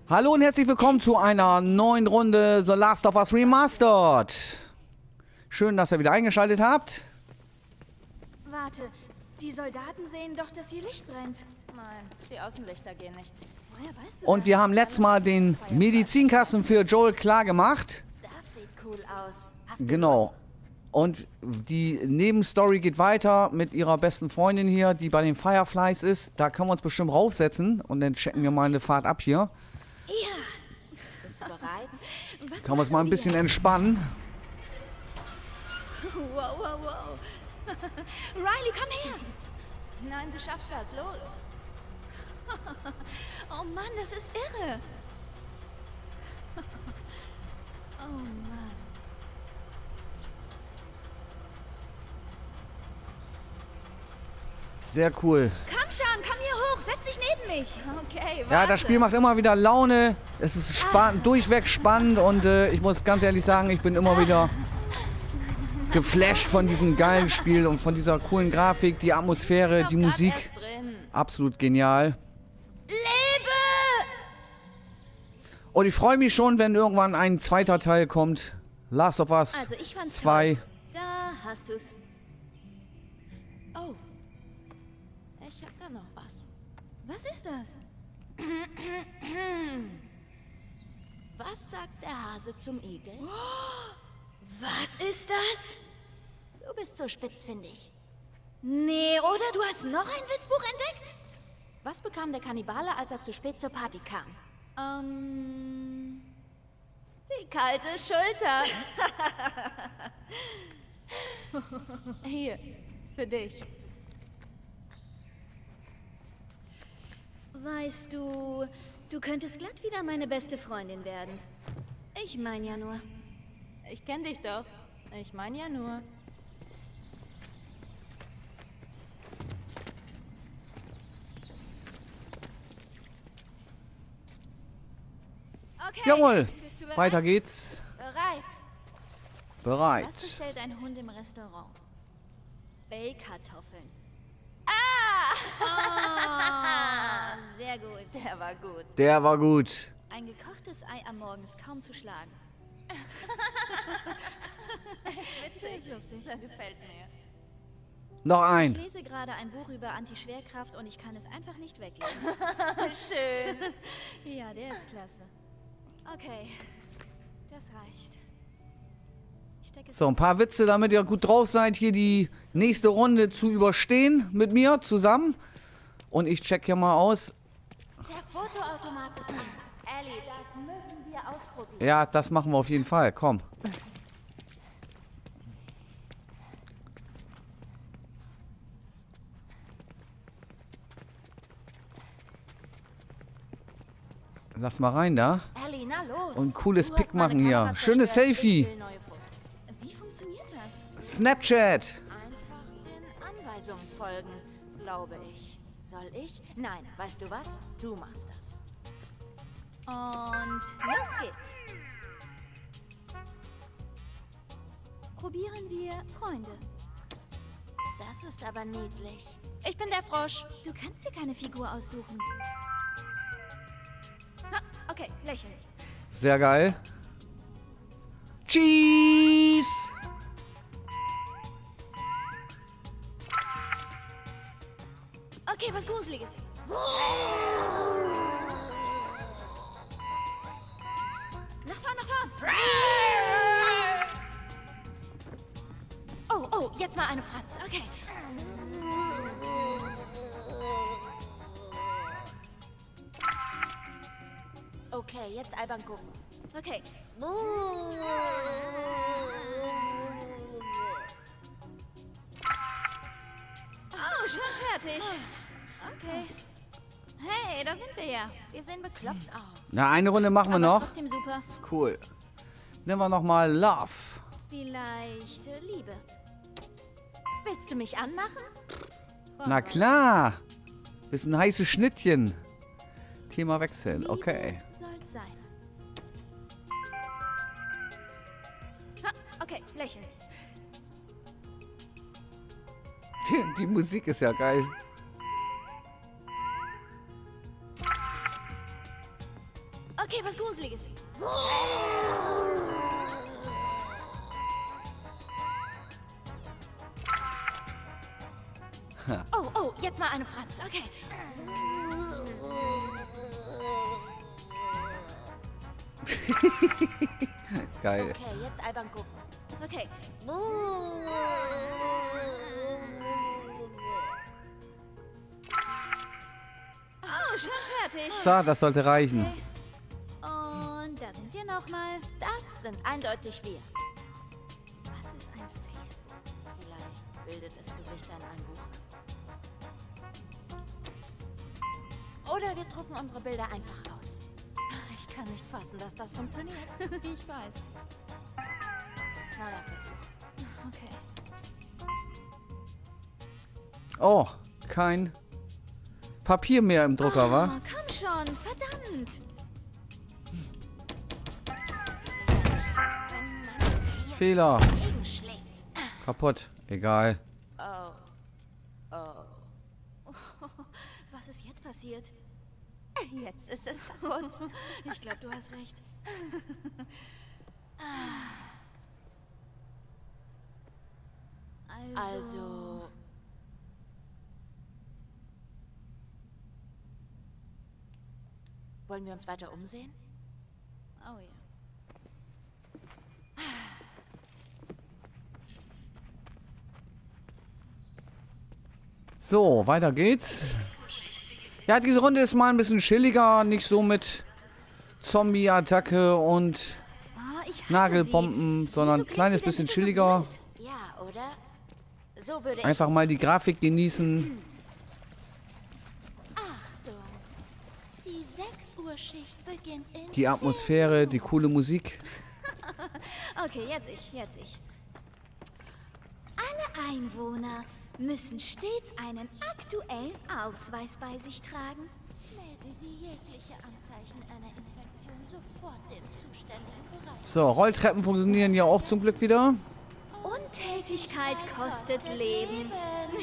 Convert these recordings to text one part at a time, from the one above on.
Hallo und herzlich willkommen zu einer neuen Runde The Last of Us Remastered. Schön, dass ihr wieder eingeschaltet habt. Warte, die Soldaten sehen doch, dass hier Licht brennt. Nein, die Außenlichter gehen nicht. Woher weißt du Und das? wir haben letztes Mal den Medizinkasten für Joel klar gemacht. Das sieht cool aus. Hast du Genau. Lust? Und die Nebenstory geht weiter mit ihrer besten Freundin hier, die bei den Fireflies ist. Da können wir uns bestimmt raufsetzen und dann checken wir mal eine Fahrt ab hier. Ja. Bist du bereit? Was Können wir uns mal ein machen bisschen entspannen. Wow, wow, wow. Riley, komm her. Nein, du schaffst das. Los. Oh Mann, das ist irre. Oh Mann. Sehr cool. Komm schon, komm hier hoch, setz dich neben mich. Okay, warte. Ja, das Spiel macht immer wieder Laune. Es ist durchweg spannend und ich muss ganz ehrlich sagen, ich bin immer wieder geflasht von diesem geilen Spiel und von dieser coolen Grafik, die Atmosphäre, die Musik. Erst drin. Absolut genial. Lebe! Und ich freue mich schon, wenn irgendwann ein zweiter Teil kommt. Last of Us Also ich fand's 2. toll. Da hast du's. Oh. Ich hab da noch was. Was ist das? Was sagt der Hase zum Igel? Was ist das? Du bist so spitzfindig. Nee, oder du hast noch ein Witzbuch entdeckt? Was bekam der Kannibale, als er zu spät zur Party kam? Die kalte Schulter. Hier, für dich. Weißt du, du könntest glatt wieder meine beste Freundin werden. Ich mein ja nur. Ich kenn dich doch. Ich meine ja nur. Okay. Jawohl, Bist du bereit? weiter geht's. Bereit. Bereit. Was bestellt ein Hund im Restaurant? Bellkartoffeln. Ah! Sehr gut. Der war gut. Der war gut. Ein gekochtes Ei am Morgen ist kaum zu schlagen. Witzig. Ist lustig. Der gefällt mir. Noch Ich ein. lese gerade ein Buch über Antischwerkraft und ich kann es einfach nicht weglegen. Schön. Ja, der ist klasse. Okay, das reicht. Ich stecke es So, ein paar Witze, damit ihr gut drauf seid, hier die nächste Runde zu überstehen mit mir zusammen. Und ich check hier mal aus. Der Fotoautomat ist an. Ellie, das müssen wir ausprobieren. Ja, das machen wir auf jeden Fall. Komm. Lass mal rein da. Ellie, na los. Und ein cooles Du Pick hast meine machen hier. Kamera Schönes zerstört. Selfie. Ich will neue Fotos. Wie funktioniert das? Snapchat. Einfach den Anweisungen folgen, glaube ich. Soll ich? Nein, weißt du was? Du machst das. Und los geht's. Probieren wir Freunde. Das ist aber niedlich. Ich bin der Frosch. Du kannst dir keine Figur aussuchen. Ha, okay, lächeln. Sehr geil. Cheese. Okay, was Gruseliges. Nach vorn, nach vorn. Oh, oh, jetzt mal eine Fratze. Okay. Okay, jetzt albern gucken. Okay. Oh, schon fertig. Okay. Hey, da sind wir ja. Wir sehen bekloppt aus. Na, eine Runde machen wir Aber noch. trotzdem super. Ist cool. Nehmen wir noch mal Love. Vielleicht Liebe. Willst du mich anmachen? Na klar. Bisschen heiße Schnittchen. Thema wechseln. Okay. Soll's sein. Ha, okay, lächeln. Die Musik ist ja geil. Okay, was Gruseliges. Oh, oh, jetzt mal eine Franz. Okay. Geil. Okay, jetzt albern gucken. Okay. Oh, schon fertig. So, das sollte reichen. Okay. Und da sind wir nochmal. Das sind eindeutig wir. Was ist ein Facebook? Vielleicht bildet es Gesichter in einem Buch. Oder wir drucken unsere Bilder einfach aus. Ich kann nicht fassen, dass das funktioniert. Ich weiß. Neuer Versuch. Okay. Oh, kein Papier mehr im Drucker, wa? Oh, komm schon, verdammt. Wenn man hier Fehler. gegenschlägt. Kaputt. Egal. Oh. Oh. Was ist jetzt passiert? Jetzt ist es kaputt. Ich glaube, du hast recht. Also. Wollen wir uns weiter umsehen? Oh ja. So, weiter geht's. Ja, diese Runde ist mal ein bisschen chilliger, nicht so mit Zombie-Attacke und Oh, ich hasse Nagelbomben, sie. sondern ein Wieso klingt kleines sie denn bisschen bitte so chilliger. blöd? Ja, oder? So würde Einfach ich mal die Grafik genießen. Achtung. Die 6 Uhr Schicht beginnt in Die Atmosphäre, die coole Musik. Okay, jetzt ich. Alle Einwohner müssen stets einen aktuellen Ausweis bei sich tragen. Melde Sie jegliche Anzeichen einer Infektion sofort dem zuständigen Bereich. So, Rolltreppen funktionieren ja auch zum Glück wieder. Untätigkeit kostet Leben.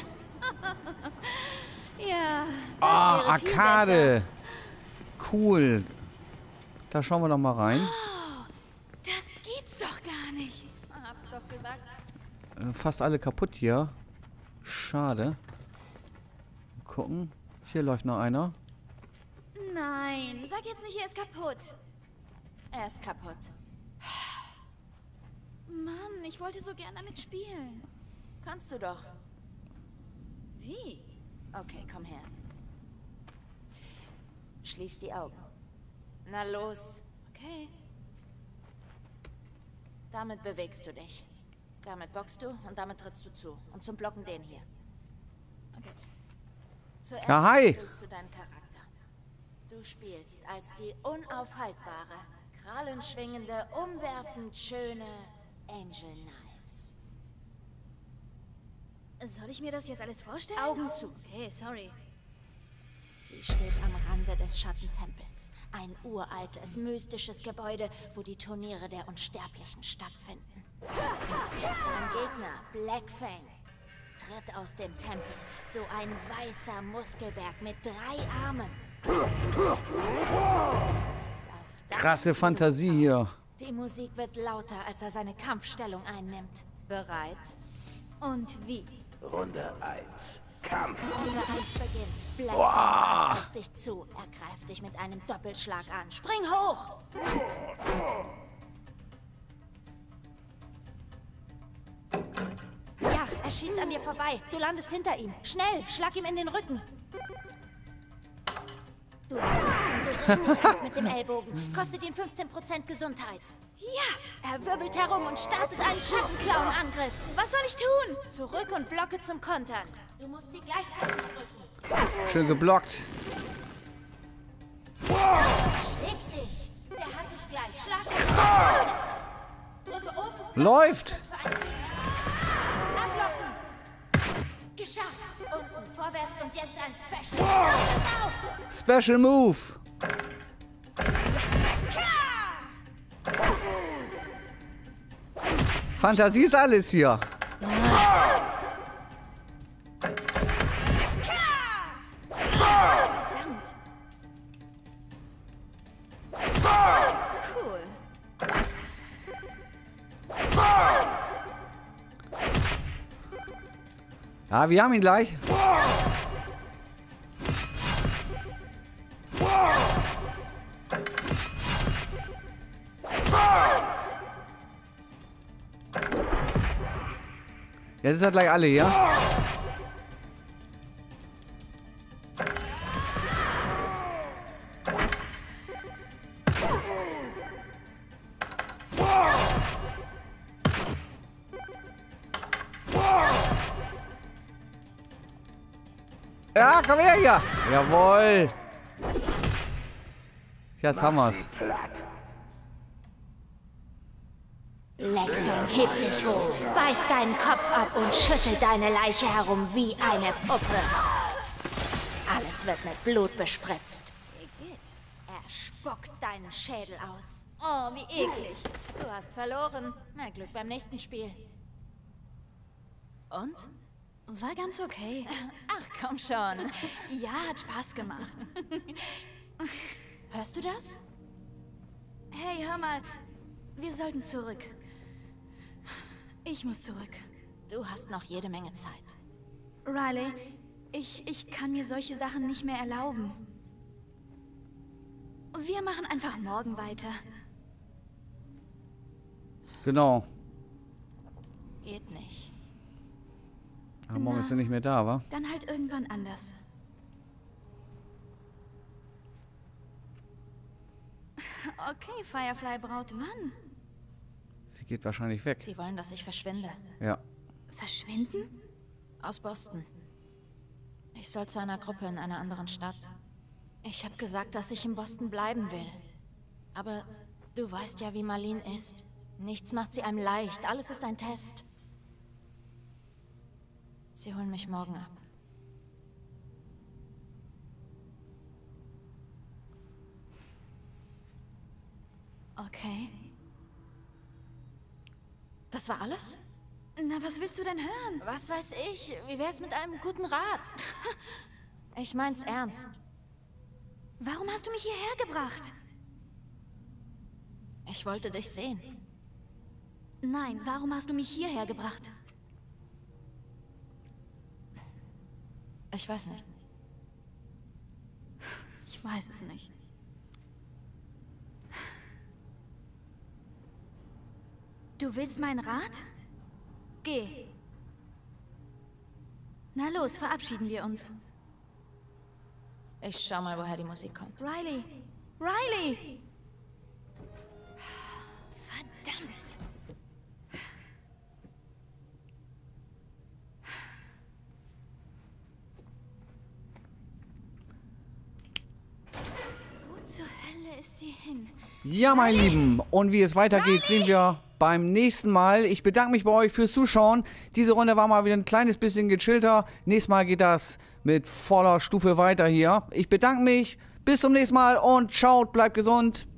Ja, das Ah, wäre viel Arcade. Cool. Da schauen wir doch mal rein. besser. Das gibt's doch gar nicht. Hab's doch gesagt. Fast alle kaputt hier. Schade. Mal gucken. Hier läuft noch einer. Nein, sag jetzt nicht, er ist kaputt. Er ist kaputt. Mann, ich wollte so gern damit spielen. Kannst du doch. Wie? Okay, komm her. Schließ die Augen. Na los. Okay. Damit bewegst du dich. Damit boxst du und damit trittst du zu. Und zum Blocken den hier. Okay. Zuerst Ja, hi. spielst du deinen Charakter. Du spielst als die unaufhaltbare, krallenschwingende, umwerfend schöne Angel Knives. Soll ich mir das jetzt alles vorstellen? Augen zu. Okay, sorry. Sie steht am Rande des Schattentempels. Ein uraltes, mystisches Gebäude, wo die Turniere der Unsterblichen stattfinden. Dein Gegner, Black Fang, tritt aus dem Tempel. So ein weißer Muskelberg mit 3 Armen. Ist auf deinem Krasse Fantasie hier. Die Musik wird lauter, als er seine Kampfstellung einnimmt. Bereit? Und wie? Runde 1. Kampf. Runde 1 beginnt. Black Fang rast auf dich zu. Er greift dich mit einem Doppelschlag an. Spring hoch! Ja, er schießt an dir vorbei. Du landest hinter ihm. Schnell, schlag ihm in den Rücken. Du versetzt ihn so richtig eins mit dem Ellbogen. Kostet ihn 15% Gesundheit. Ja, er wirbelt herum und startet einen Schattenklauen-Angriff. Was soll ich tun? Zurück und blocke zum Kontern. Du musst sie gleichzeitig drücken. Schön geblockt. Schläg dich. Der hat dich gleich. Schlag ihn. Drücke oben. Läuft. Ablocken. Geschafft. Unten, vorwärts und jetzt ein Special. Pass auf. Special Move. Fantasie ist alles hier. Verdammt. Ja, wir haben ihn gleich. Jetzt ist er gleich alle, ja? Ja, komm her hier. Jawohl. Jetzt haben wir's. Blackfang, heb dich hoch, beiß deinen Kopf ab und schüttel deine Leiche herum wie eine Puppe. Alles wird mit Blut bespritzt. Er spuckt deinen Schädel aus. Oh, wie eklig. Du hast verloren. Na, Glück beim nächsten Spiel. Und? War ganz okay. Ach, komm schon. Ja, hat Spaß gemacht. Hörst du das? Hey, hör mal. Wir sollten zurück. Ich muss zurück. Du hast noch jede Menge Zeit. Riley, ich kann mir solche Sachen nicht mehr erlauben. Wir machen einfach morgen weiter. Genau. Geht nicht. Aber morgen ist er nicht mehr da, wa? Dann halt irgendwann anders. Okay, Firefly Braut, wann? Sie geht wahrscheinlich weg. Sie wollen, dass ich verschwinde. Ja. Verschwinden? Aus Boston. Ich soll zu einer Gruppe in einer anderen Stadt. Ich habe gesagt, dass ich in Boston bleiben will. Aber du weißt ja, wie Marlene ist. Nichts macht sie einem leicht. Alles ist ein Test. Sie holen mich morgen ab. Okay. Das war alles? Na, was willst du denn hören? Was weiß ich? Wie wär's mit einem guten Rat? Ich mein's ernst. Warum hast du mich hierher gebracht? Ich wollte dich sehen. Nein, warum hast du mich hierher gebracht? Ich weiß nicht. Ich weiß es nicht. Du willst meinen Rat? Geh. Na los, verabschieden wir uns. Ich schau mal, woher die Musik kommt. Riley! Riley! Verdammt! Wo zur Hölle ist sie hin? Ja, meine Lieben. Und wie es weitergeht, sehen wir beim nächsten Mal. Ich bedanke mich bei euch fürs Zuschauen. Diese Runde war mal wieder ein kleines bisschen gechillter. Nächstes Mal geht das mit voller Stufe weiter hier. Ich bedanke mich. Bis zum nächsten Mal und ciao, bleibt gesund.